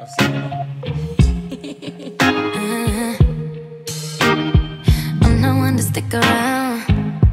I'm not one to stick around.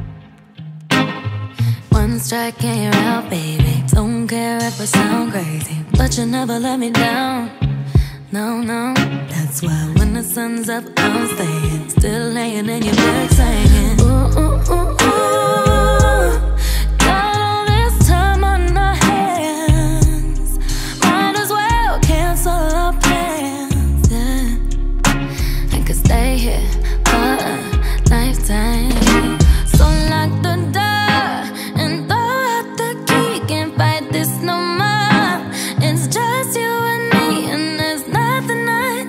One strike and you're out, baby. Don't care if I sound crazy, but you never let me down. No, no, that's why when the sun's up, I'm staying. Still laying in your bed singing. Ooh, ooh, ooh, ooh. Got all this time on our hands. Might as well cancel our plans, yeah. I could stay here for a lifetime. So lock the door and throw out the key. Can't fight this no more. It's just you and me, and there's nothing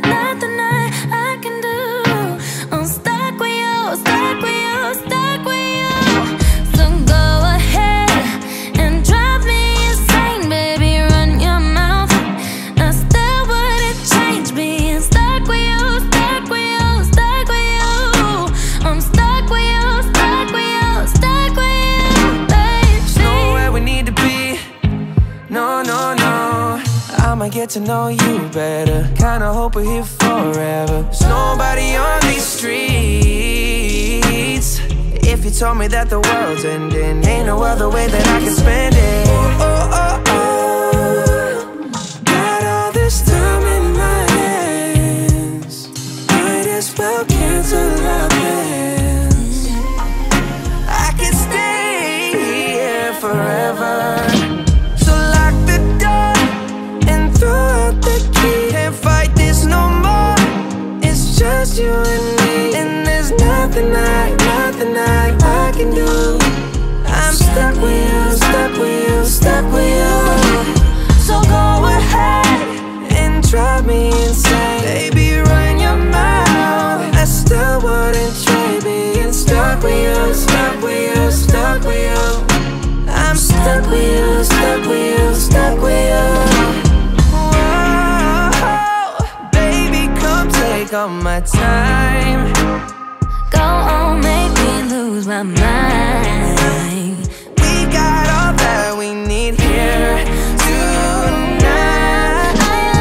I can do. I'm stuck with you, stuck with you, stuck with you. So go ahead and drive me insane, baby, run your mouth. I still wouldn't change being stuck with you, stuck with you, stuck with you. I'm stuck with you, stuck with you, stuck with you, baby. There's nowhere we need to be, no, no, no. I'ma get to know you better. Kinda hope we're here forever. There's nobody on these streets. If you told me that the world's ending, ain't no other way that I can spend it. Oh, oh, oh, oh. Got all this time in my hands. Might as well cancel our plans. I could stay here forever. So lock the door and throw out the key. Can't fight this no more. It's just you and me, and there's nothing I can do. I'm stuck with you, stuck with you, stuck with you. So go ahead and drive me insane, baby, run your mouth. I still wouldn't trade being stuck with you, stuck with you, stuck with you. I'm stuck with you, stuck with you, stuck with you. Whoa, baby, come take all my time. Go on, make me lose my mind. We got all that we need here tonight.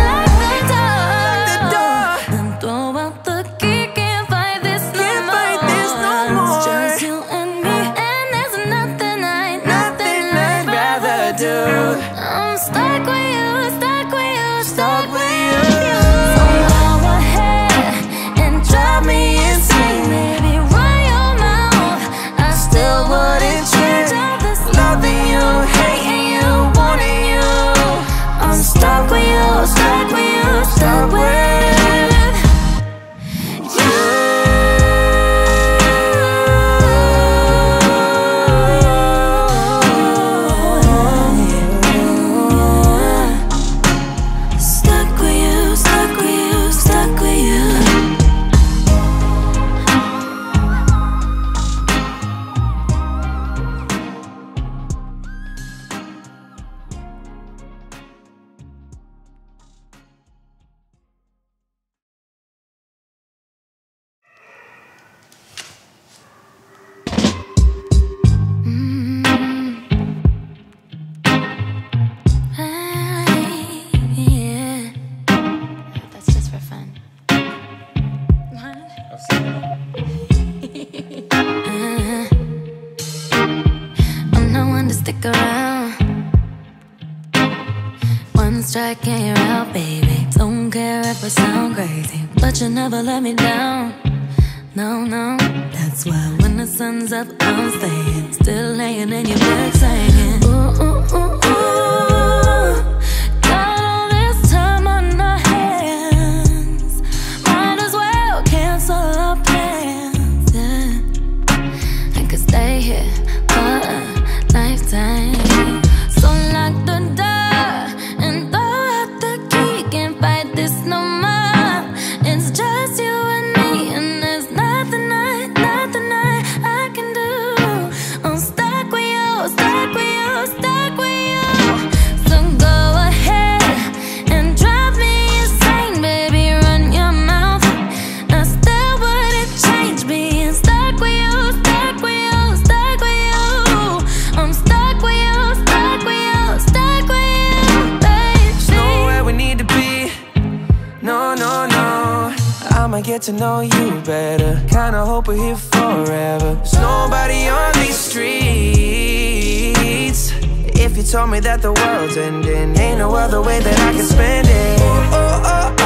I lock the door and throw out the key. Can't fight this no more. It's just you and me, and there's nothing I'd rather do. I'm stuck with you, stuck with you, stuck with you. So go ahead and drive me insane, baby, run your mouth. I still wouldn't change all this loving you, hating you, wanting you. I'm stuck with you, stuck with you, stuck with you. Stuck with you, stuck with you, stuck with you. Yeah. That's just for fun. I'm not one to stick around. One strike and you're out, baby. Don't care if I sound crazy, but you never let me down. No, no, that's why when the sun's up, I'm staying. Still laying in your bed singing. Ooh, ooh, ooh, ooh. Got all this time on our hands. Might as well cancel our plans, yeah. I could stay here for a lifetime. So lock the door and throw out the key. Can't fight this no more. It's just you and me, and there's nothing I can do. I'm stuck with you, stuck with you, stuck with you. I'ma get to know you better. Kinda hope we're here forever. There's nobody on these streets. If you told me that the world's ending, ain't no other way that I can spend it. Oh, oh, oh.